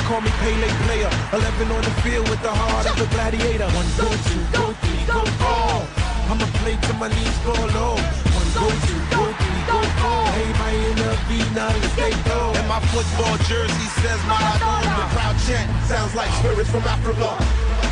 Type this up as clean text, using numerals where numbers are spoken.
call me Pele player. 11 on the field with the heart of a gladiator. One go two, go three, go four. I'ma play till my knees go low. One go two, go three, go four. Hey, my inner now let's stay low. And my football jersey says Maradona. The crowd chant sounds like spirits from Africa.